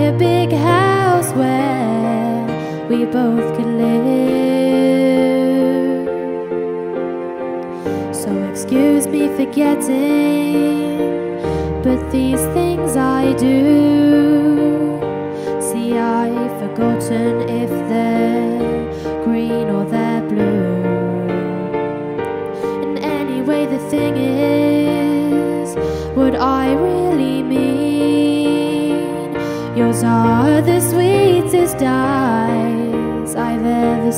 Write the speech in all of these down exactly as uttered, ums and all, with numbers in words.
a big house where we both could live. So excuse me for getting, but these things I do. See, I've forgotten if they're green or they're blue. And anyway, the thing is, what I really mean, yours are the sweetest eyes I've ever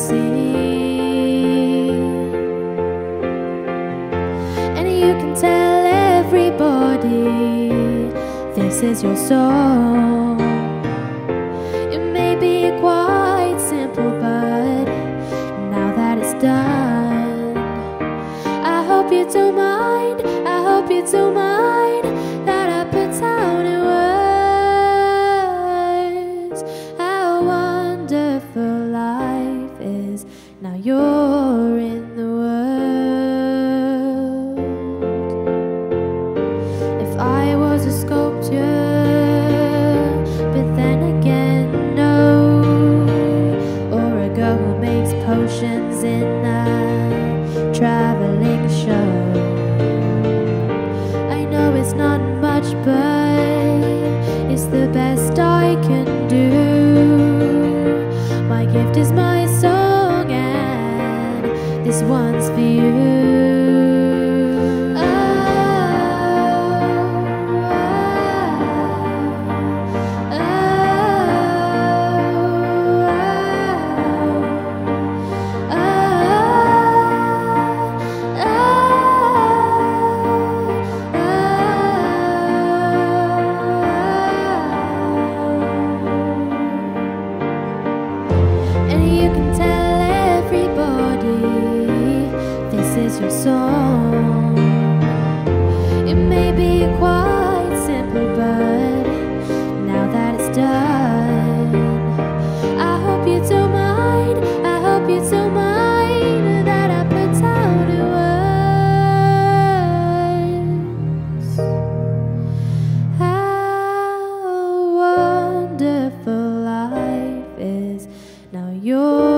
seen. And you can tell everybody this is your song. It may be quite simple, but now that it's done, I hope you don't mind, I hope you don't mind that I put down in words how wonderful life is. Now you're in the world. If I was a sculpture, but then again no, or a girl who makes potions in a traveling show. I know it's not much, but it's the best I can do. My gift is my song, and this one's for you. Your song. It may be quite simple, but now that it's done, I hope you don't mind, I hope you don't mind that I put down in words how wonderful life is. Now you're